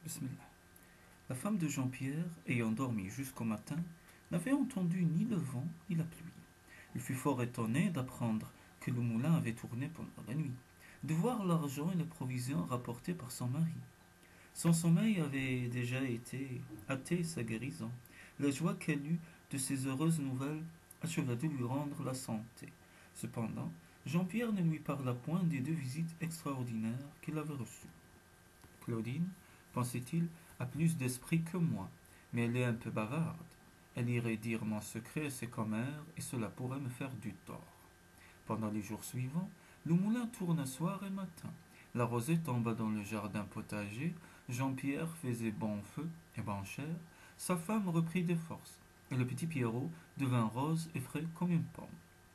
Bismillah. La femme de Jean-Pierre, ayant dormi jusqu'au matin, n'avait entendu ni le vent ni la pluie. Il fut fort étonné d'apprendre que le moulin avait tourné pendant la nuit, de voir l'argent et les provisions rapportés par son mari. Son sommeil avait déjà été hâté sa guérison. La joie qu'elle eut de ces heureuses nouvelles acheva de lui rendre la santé. Cependant, Jean-Pierre ne lui parla point des deux visites extraordinaires qu'il avait reçues. Claudine, pensait-il, a plus d'esprit que moi, mais elle est un peu bavarde. Elle irait dire mon secret à ses commères et cela pourrait me faire du tort. Pendant les jours suivants, le moulin tourna soir et matin. La rosée tomba dans le jardin potager, Jean-Pierre faisait bon feu et bon chair, sa femme reprit des forces, et le petit Pierrot devint rose et frais comme une pomme.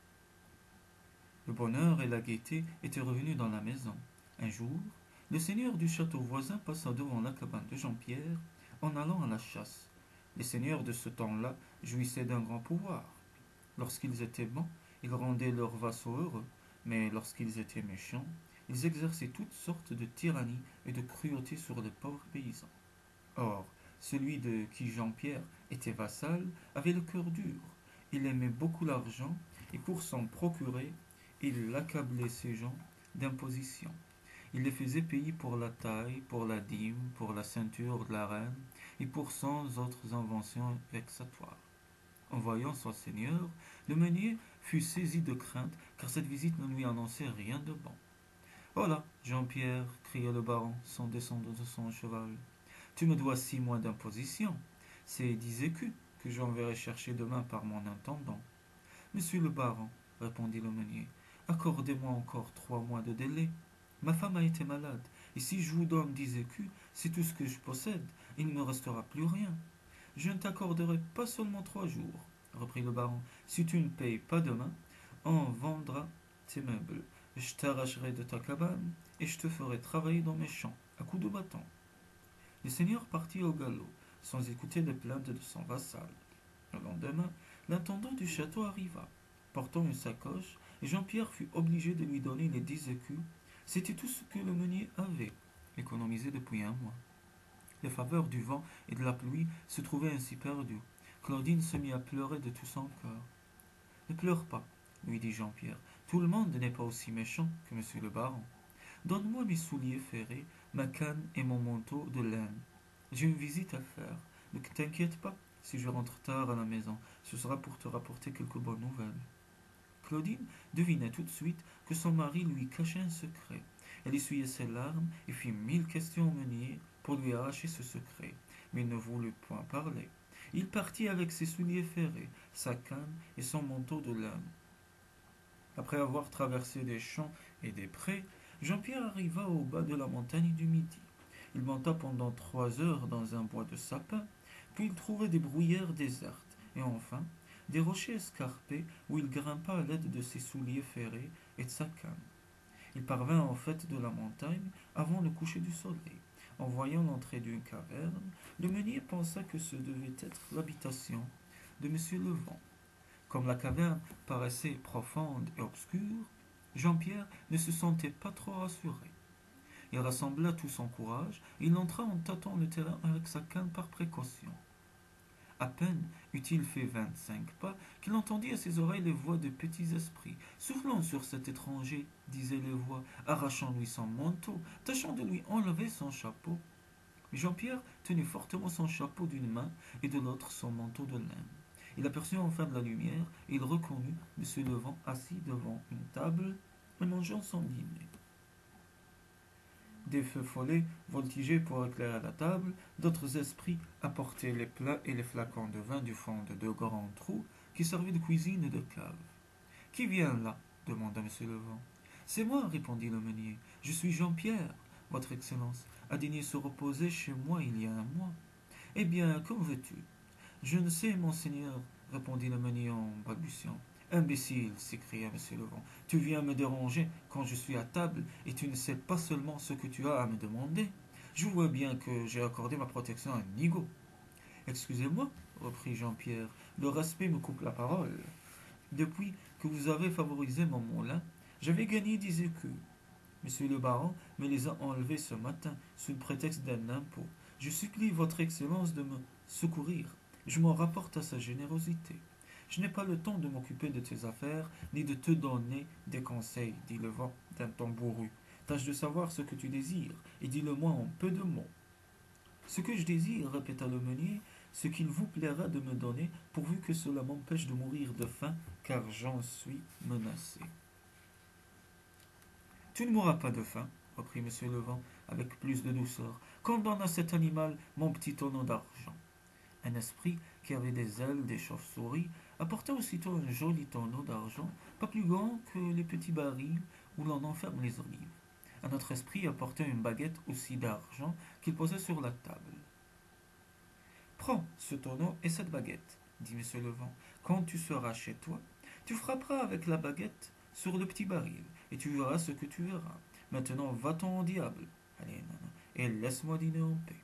Le bonheur et la gaieté étaient revenus dans la maison. Un jour, le seigneur du château voisin passa devant la cabane de Jean-Pierre en allant à la chasse. Les seigneurs de ce temps-là jouissaient d'un grand pouvoir. Lorsqu'ils étaient bons, ils rendaient leurs vassaux heureux, mais lorsqu'ils étaient méchants, ils exerçaient toutes sortes de tyrannie et de cruauté sur les pauvres paysans. Or, celui de qui Jean-Pierre était vassal avait le cœur dur. Il aimait beaucoup l'argent et pour s'en procurer, il accablait ses gens d'impositions. Il les faisait payer pour la taille, pour la dîme, pour la ceinture de la reine et pour cent autres inventions vexatoires. En voyant son seigneur, le meunier fut saisi de crainte car cette visite ne lui annonçait rien de bon. Voilà, Jean-Pierre, cria le baron sans descendre de son cheval. Tu me dois 6 mois d'imposition. C'est 10 écus que j'enverrai chercher demain par mon intendant. Monsieur le baron, répondit le meunier, accordez-moi encore 3 mois de délai. Ma femme a été malade, et si je vous donne 10 écus, c'est tout ce que je possède, il ne me restera plus rien. Je ne t'accorderai pas seulement 3 jours, reprit le baron. Si tu ne payes pas demain, on vendra tes meubles. Je t'arracherai de ta cabane, et je te ferai travailler dans mes champs, à coups de bâton. Le seigneur partit au galop, sans écouter les plaintes de son vassal. Le lendemain, l'intendant du château arriva, portant une sacoche, et Jean-Pierre fut obligé de lui donner les 10 écus. C'était tout ce que le meunier avait, économisé depuis un mois. Les faveurs du vent et de la pluie se trouvaient ainsi perdues. Claudine se mit à pleurer de tout son cœur. Ne pleure pas, lui dit Jean-Pierre. Tout le monde n'est pas aussi méchant que monsieur le baron. Donne-moi mes souliers ferrés, ma canne et mon manteau de laine. J'ai une visite à faire. Ne t'inquiète pas, si je rentre tard à la maison, ce sera pour te rapporter quelques bonnes nouvelles. Claudine devina tout de suite que son mari lui cachait un secret. Elle essuyait ses larmes et fit 1000 questions au meunier pour lui arracher ce secret, mais il ne voulut point parler. Il partit avec ses souliers ferrés, sa canne et son manteau de laine. Après avoir traversé des champs et des prés, Jean-Pierre arriva au bas de la montagne du Midi. Il monta pendant 3 heures dans un bois de sapins, puis il trouva des bruyères désertes, et enfin des rochers escarpés où il grimpa à l'aide de ses souliers ferrés et de sa canne. Il parvint en fait de la montagne avant le coucher du soleil. En voyant l'entrée d'une caverne, le meunier pensa que ce devait être l'habitation de monsieur le Vent. Comme la caverne paraissait profonde et obscure, Jean-Pierre ne se sentait pas trop rassuré. Il rassembla tout son courage et il entra en tâtant le terrain avec sa canne par précaution. À peine eut-il fait 25 pas qu'il entendit à ses oreilles les voix de petits esprits. Soufflons sur cet étranger, disaient les voix, arrachant-lui son manteau, tâchant de lui enlever son chapeau. Jean-Pierre tenait fortement son chapeau d'une main et de l'autre son manteau de laine. Il aperçut enfin de la lumière et il reconnut M. Levant assis devant une table et mangeant son dîner. Des feux follets voltigeaient pour éclairer la table, d'autres esprits apportaient les plats et les flacons de vin du fond de 2 grands trous qui servaient de cuisine et de cave. Qui vient là demanda M. Levant. C'est moi, répondit le meunier. Je suis Jean-Pierre. Votre Excellence a daigné se reposer chez moi il y a un mois. Eh bien, que veux-tu? Je ne sais, monseigneur, répondit le meunier en balbutiant. Imbécile, s'écria M. Levant, tu viens me déranger quand je suis à table et tu ne sais pas seulement ce que tu as à me demander. Je vois bien que j'ai accordé ma protection à un nigaud. Excusez-moi, reprit Jean-Pierre, le respect me coupe la parole. Depuis que vous avez favorisé mon moulin, j'avais gagné 10 écus. Monsieur le baron me les a enlevés ce matin sous le prétexte d'un impôt. Je supplie votre Excellence de me secourir. Je m'en rapporte à sa générosité. Je n'ai pas le temps de m'occuper de tes affaires, ni de te donner des conseils, dit le vent d'un ton bourru. Tâche de savoir ce que tu désires, et dis-le-moi en peu de mots. Ce que je désire, répéta le meunier, ce qu'il vous plaira de me donner, pourvu que cela m'empêche de mourir de faim, car j'en suis menacé. Tu ne mourras pas de faim, reprit Monsieur le Vent, avec plus de douceur. Qu'on donne à cet animal mon petit tonneau d'argent. Un esprit qui avait des ailes des chauves-souris apporta aussitôt un joli tonneau d'argent, pas plus grand que les petits barils où l'on enferme les olives. Un autre esprit apporta une baguette aussi d'argent qu'il posa sur la table. Prends ce tonneau et cette baguette, dit Monsieur le Vent. Quand tu seras chez toi, tu frapperas avec la baguette sur le petit baril, et tu verras ce que tu verras. Maintenant, va-t'en au diable. Allez, nana, et laisse-moi dîner en paix.